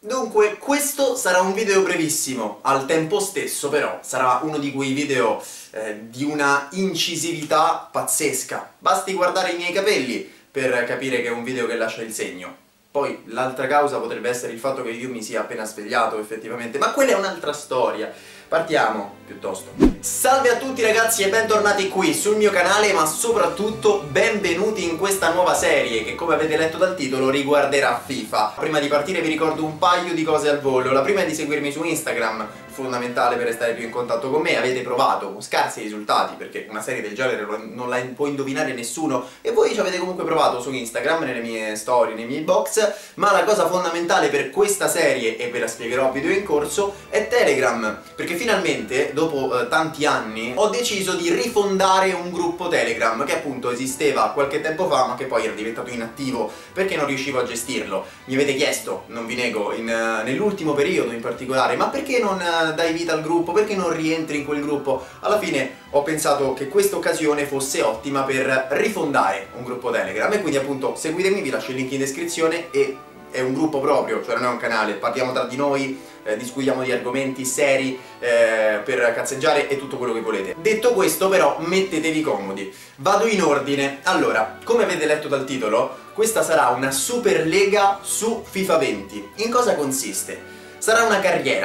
Dunque, questo sarà un video brevissimo, al tempo stesso però sarà uno di quei video di una incisività pazzesca. Basti guardare i miei capelli per capire che è un video che lascia il segno. Poi l'altra causa potrebbe essere il fatto che io mi sia appena svegliato effettivamente, ma quella è un'altra storia. Partiamo, piuttosto. Salve a tutti ragazzi e bentornati qui sul mio canale, ma soprattutto benvenuti in questa nuova serie che, come avete letto dal titolo, riguarderà FIFA. Prima di partire vi ricordo un paio di cose al volo. La prima è di seguirmi su Instagram, fondamentale per restare più in contatto con me. Avete provato con scarsi risultati, perché una serie del genere non la può indovinare nessuno, e voi ci avete comunque provato su Instagram, nelle mie storie, nei miei box. Ma la cosa fondamentale per questa serie, e ve la spiegherò a video in corso, è Telegram, perché finalmente, dopo tanti anni, ho deciso di rifondare un gruppo Telegram che appunto esisteva qualche tempo fa, ma che poi era diventato inattivo perché non riuscivo a gestirlo. Mi avete chiesto, non vi nego, nell'ultimo periodo in particolare, ma perché non dai vita al gruppo, perché non rientri in quel gruppo? Alla fine ho pensato che questa occasione fosse ottima per rifondare un gruppo Telegram, e quindi appunto seguitemi, vi lascio il link in descrizione. E è un gruppo proprio, cioè non è un canale, parliamo tra di noi, discutiamo di argomenti seri per cazzeggiare e tutto quello che volete. Detto questo però, mettetevi comodi. Vado in ordine. Allora, come avete letto dal titolo, questa sarà una super lega su FIFA 20. In cosa consiste? Sarà una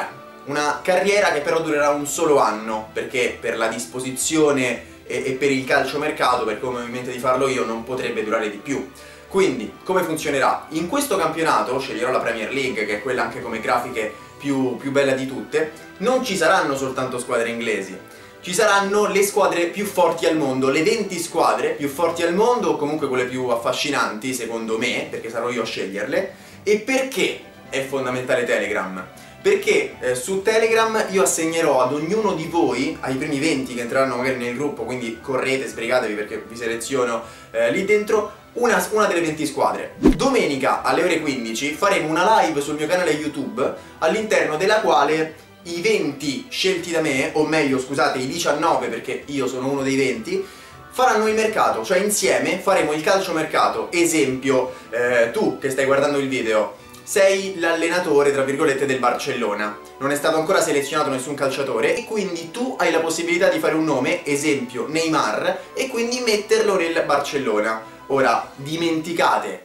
carriera che però durerà un solo anno, perché per la disposizione e per il calciomercato, per come ho in mente di farlo io, non potrebbe durare di più. Quindi, come funzionerà? In questo campionato, sceglierò la Premier League, che è quella anche come grafiche più bella di tutte, non ci saranno soltanto squadre inglesi, ci saranno le squadre più forti al mondo, le 20 squadre più forti al mondo, o comunque quelle più affascinanti, secondo me, perché sarò io a sceglierle. E perché è fondamentale Telegram? Perché su Telegram io assegnerò ad ognuno di voi, ai primi 20 che entreranno magari nel gruppo, quindi correte, sbrigatevi perché vi seleziono lì dentro, una delle 20 squadre. Domenica alle ore 15 faremo una live sul mio canale YouTube, all'interno della quale i 20 scelti da me, o meglio scusate i 19 perché io sono uno dei 20, faranno il mercato, cioè insieme faremo il calciomercato. Esempio, tu che stai guardando il video sei l'allenatore, tra virgolette, del Barcellona, non è stato ancora selezionato nessun calciatore, e quindi tu hai la possibilità di fare un nome, esempio Neymar, e quindi metterlo nel Barcellona. Ora, dimenticate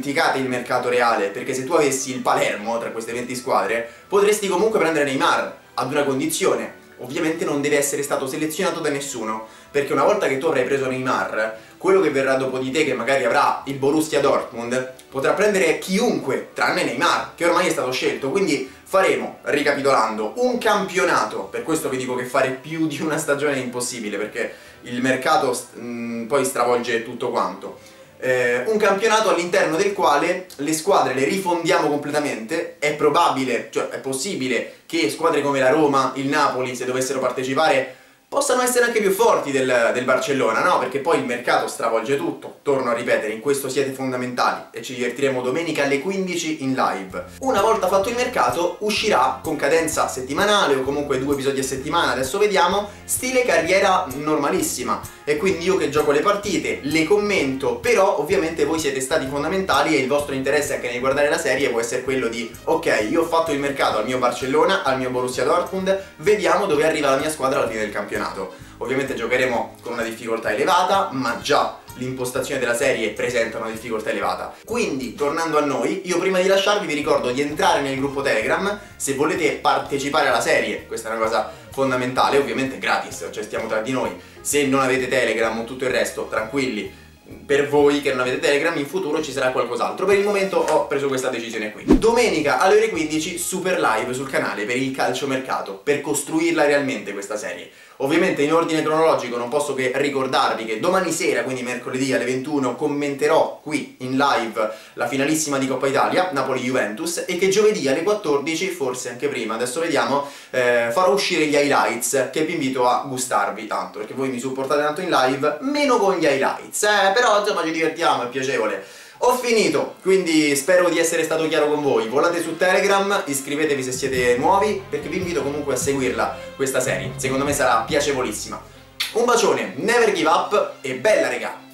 il mercato reale, perché se tu avessi il Palermo tra queste 20 squadre, potresti comunque prendere Neymar, ad una condizione. Ovviamente non deve essere stato selezionato da nessuno, perché una volta che tu avrai preso Neymar, quello che verrà dopo di te, che magari avrà il Borussia Dortmund, potrà prendere chiunque, tranne Neymar, che ormai è stato scelto. Quindi faremo, ricapitolando, un campionato. Per questo vi dico che fare più di una stagione è impossibile, perché il mercato poi stravolge tutto quanto. Un campionato all'interno del quale le squadre le rifondiamo completamente. È probabile, cioè è possibile che squadre come la Roma, il Napoli, se dovessero partecipare, possano essere anche più forti del Barcellona, no? Perché poi il mercato stravolge tutto. Torno a ripetere, in questo siete fondamentali, e ci divertiremo domenica alle 15 in live. Una volta fatto il mercato, uscirà con cadenza settimanale, o comunque 2 episodi a settimana, adesso vediamo, stile carriera normalissima. E quindi io che gioco le partite, le commento, però ovviamente voi siete stati fondamentali, e il vostro interesse anche nel guardare la serie può essere quello di: ok, io ho fatto il mercato al mio Barcellona, al mio Borussia Dortmund, vediamo dove arriva la mia squadra alla fine del campionato. Ovviamente giocheremo con una difficoltà elevata, ma già l'impostazione della serie presenta una difficoltà elevata. Quindi, tornando a noi, io prima di lasciarvi vi ricordo di entrare nel gruppo Telegram se volete partecipare alla serie. Questa è una cosa fondamentale, ovviamente gratis, cioè stiamo tra di noi. Se non avete Telegram o tutto il resto, tranquilli, per voi che non avete Telegram, in futuro ci sarà qualcos'altro. Per il momento ho preso questa decisione qui. Domenica alle ore 15 super live sul canale per il calciomercato, per costruirla realmente questa serie. Ovviamente in ordine cronologico non posso che ricordarvi che domani sera, quindi mercoledì alle 21, commenterò qui in live la finalissima di Coppa Italia, Napoli-Juventus, e che giovedì alle 14, forse anche prima, adesso vediamo, farò uscire gli highlights, che vi invito a gustarvi tanto, perché voi mi supportate tanto in live, meno con gli highlights, però insomma ci divertiamo, è piacevole. Ho finito, quindi spero di essere stato chiaro con voi. Volate su Telegram, iscrivetevi se siete nuovi, perché vi invito comunque a seguirla questa serie. Secondo me sarà piacevolissima. Un bacione, never give up e bella regà!